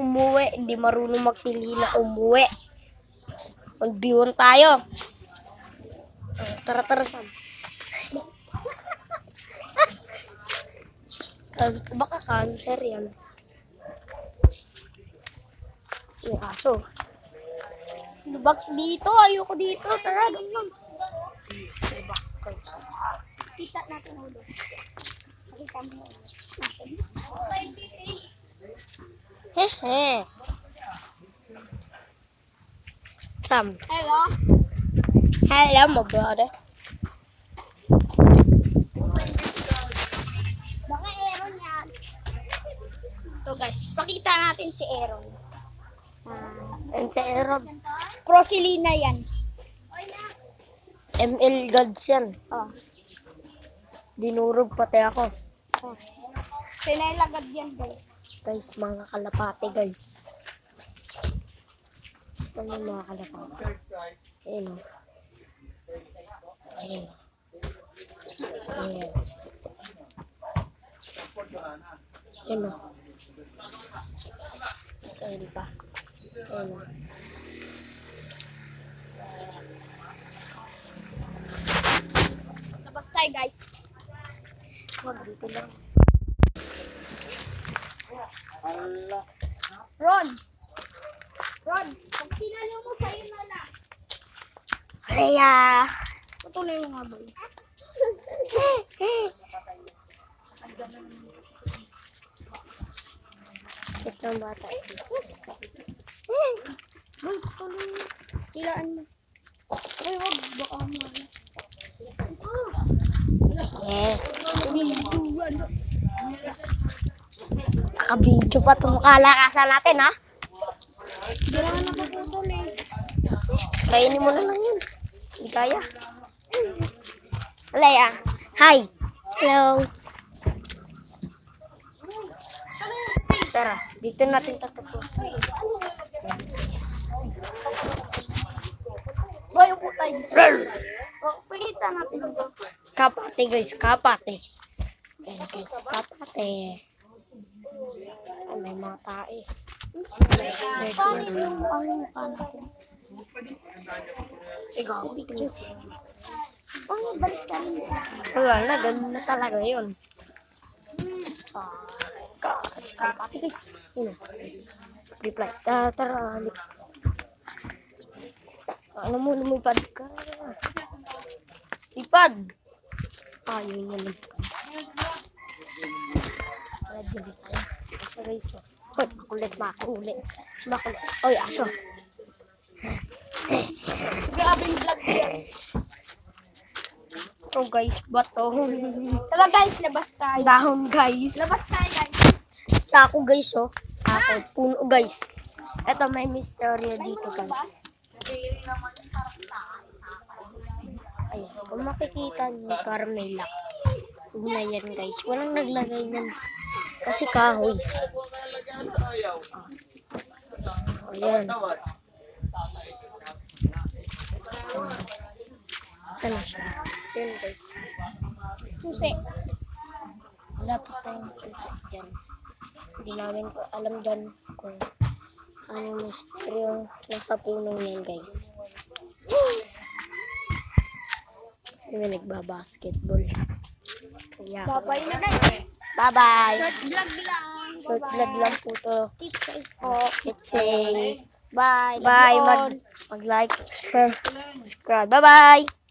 umuwi. Hindi marunong magsilina umuwi. Mag-biwan tayo. Tara, Sam. Baka cancer yan. Yung aso. Lubak dito. Ayoko dito. Tara, doon lang. Lubak, guys. Kita natin ulo. Pakita mo ulo. Hehe. Sam. Hello? Hello, my brother. Baka Aaron yan. Ito guys, pakita natin si Aaron. And si Aaron. Prosilina yan. ML Gods yan. Oh. Dinurog pati ako. Oh. Sinalagad yan guys. Guys, mga kalapate guys. Gusto mo mga kalapate. Ayun o. Ayun. Ayun. Ayun o. Isa pa. Ayun o. Labas tayo guys. Huwag dito lang. Ron! Ron! Pag sinalo mo sa'yo na lang. Kaya. Patuloy mo nga ba? Ito ang bata. Boy, patuloy mo. Kilaan mo. Ay, wag. Baka mo. Yeah. Nakabidyo pa itong kalakasan natin, ha? Hindi naman nakaputol eh. Kainin mo na lang yun. Hindi kaya. Alaya. Hi. Hello. Tara, dito natin tatapusin. Boy, upo tayo. Oh, pakita natin ito. Kapate guys, kapate. Ayan guys, kapate. Ay, may mga tae. Paano yung mukha natin? Ikaw, picture. Paano balik ka rin? Wala na, ganun na talaga yun. Kapate guys. Yun. Reply. Tara, halip. Ano mo, lumipad ka. Lipad. Yun yan. Lipad. Aso guys. Hoy, makulit. Makulit. Oy, aso. Grabe yung vlog yan. Ito guys, bato. Tara guys, labas tayo. Dahon guys. Labas tayo guys. Sako guys, oh. Sako. Puno guys. Ito may misteryo dito guys. Ayan. Kung makikita nyo, parang may lock. Una yan guys. Walang naglagay yan. Kasi kahoy. Ayan. Sana siya. Ayan guys. Susi. Wala po tayong susi dyan. Hindi namin ko alam dyan kung ano misteryo nasa punong yan guys. May nagbabasketball. Kaya Babay na guys. bye-bye. Short vlog lang. Short vlog lang po to. Keep safe po. Let's say Bye. bye. Mag-like, share, subscribe. Bye-bye.